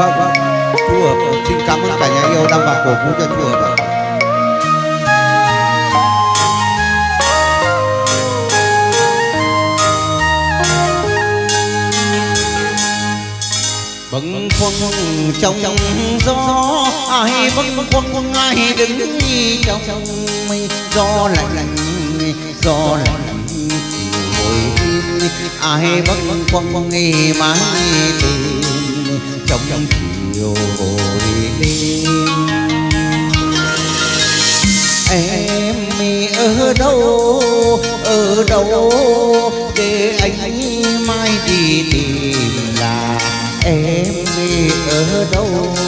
Vâng, chú Hợp xin cảm ơn cả nhà yêu đang vào cổ vũ cho chú Hợp ạ. Bâng khuâng trong gió, ai bâng khuâng ai đứng trong gió lạnh gió lạnh hồi đêm, ai bâng khuâng mái tìm trong chiều hồi đêm. Em ở đâu để anh mai đi tìm là em ở đâu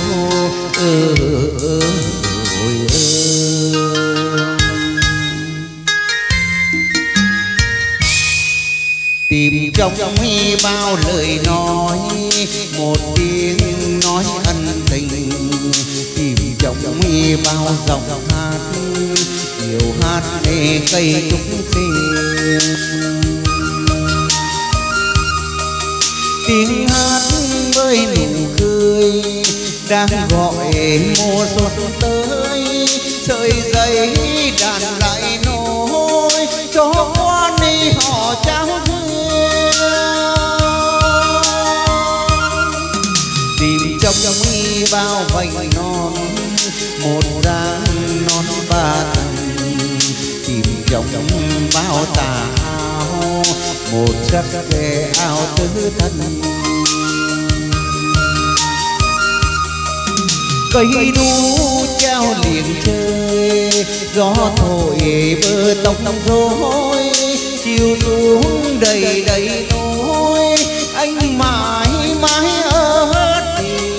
tìm trong bao lời nói một tiếng nói ân tình, tìm trong bao dòng hát nhiều hát để cây trúc xinh, tiếng hát với nụ cười đang gọi mùa xuân tới, sợi dây đàn lại nối cho quan đi họ trao duyên. Tìm trong bao vành non một dáng non ba tầng, tìm trong bao tà áo một sắc về áo tứ thân. Cây đu treo liền trời, gió thổi bờ tóc rối, chiều xuống đầy đầy nỗi anh mãi mãi ở tìm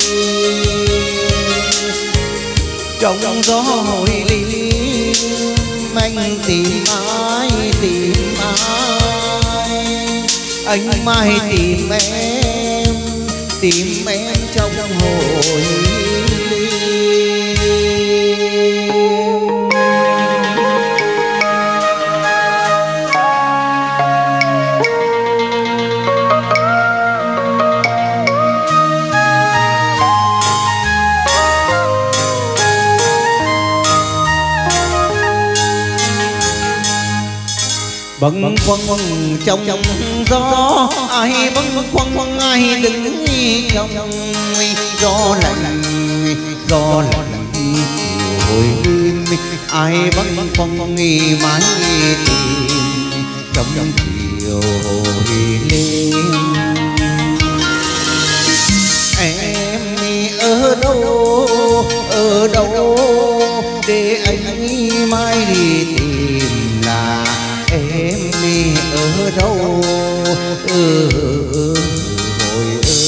trong gió hồi đêm, anh tìm ai anh mai tìm em trong hồi bâng khuâng trong gió, ai bâng khuâng ai đứng trong gió lạnh hồi đêm, ai bâng khuâng mái tìm trong chiều hồi đêm. Em ở đâu để anh mai đi tìm là em ở đâu hồi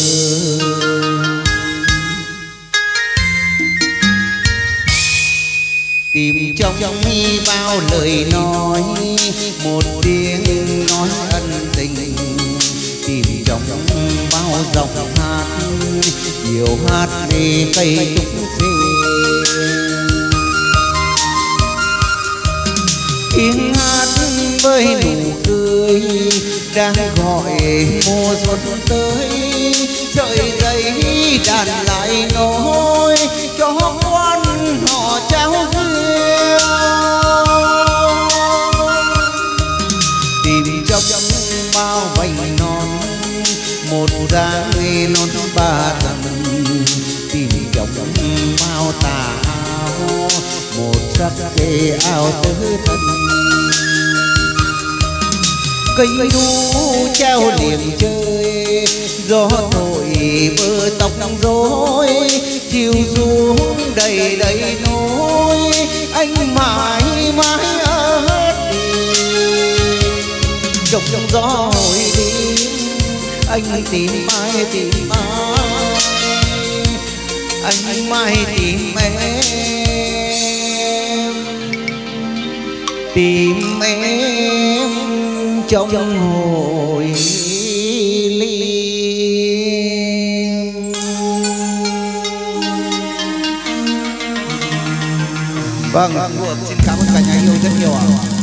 tìm trong bao lời nói một tiếng nói ân tình, tìm trong bao dòng hát nhiều hát để cây trúc xinh, tiếng hát với nụ cười đang gọi mùa xuân tới, sợi dây đàn lại nối cho quan họ trao duyên. Tìm trong bao vành non một dáng non ba tầng, tìm trong bao tà áo một sắc về áo tứ thân. Cây đu treo liền trời, gió thổi bờ tóc rối, chiều xuống đầy đầy nỗi anh mãi mãi ở tìm trong gió hồi đêm, anh tìm ai anh mai tìm em trong hồi ly. Vâng, xin cảm ơn cả nhà yêu rất nhiều ạ.